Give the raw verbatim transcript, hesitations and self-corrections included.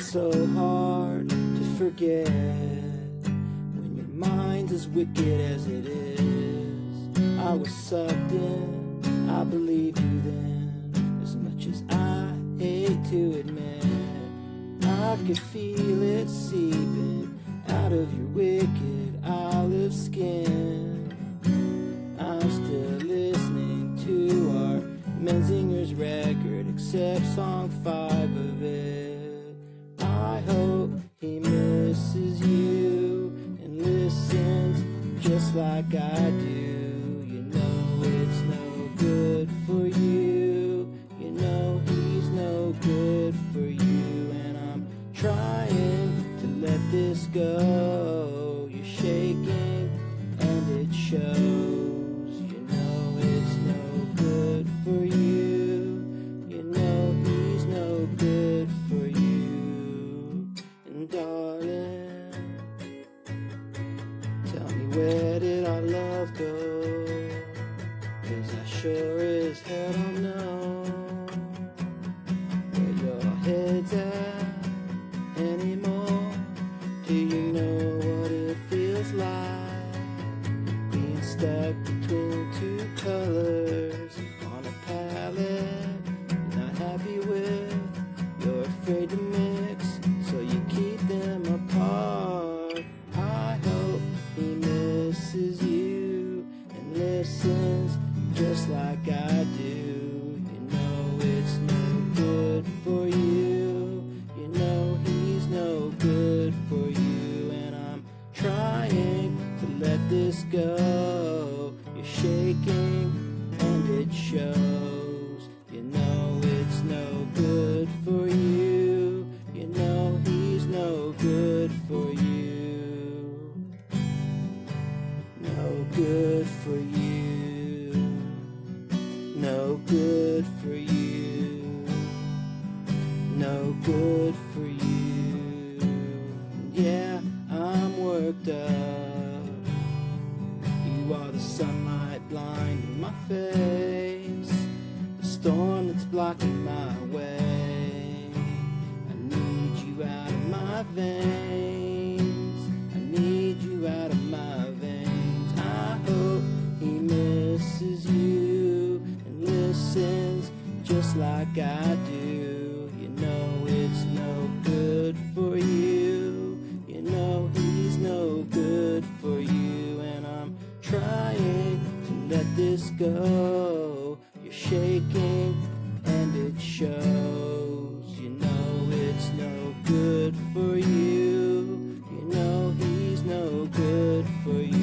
so hard to forget when your mind's as wicked as it is. I was sucked in, I believe you then, as much as I hate to admit. I could feel it seeping out of your wicked olive skin. I'm still listening to our Menzinger's record, except song five of it. I hope he misses you and listens just like I do. You know it's no good for you. You know he's no good for you. And I'm trying to let this go. You're shaking and it shows. You know it's no good for you. You know he's no good for you. And darling, tell me, where did our love go? 'Cause I sure as hell don't know where your head's at anymore. Do you know what it feels like, being stuck between two colors on a palette you're not happy with? You're afraid to mix, so you keep them apart. I hope he misses you and listens just like I do. You know it's no good for you. You know he's no good for you. And I'm trying to let this go. You're shaking and it shows. You know it's no good for you. You know he's no good for you. No good for you. No good for you. No good for you. Yeah, I'm worked up. You are the sunlight blinding my face, the storm that's blocking my way. I need you out of my veins. I need you out of my veins. I hope he misses you and listens just like I do. You know it's no good for you. You know he's no good for you. And I'm trying to let this go. You're shaking and it shows. You know it's no good for you. You know he's no good for you.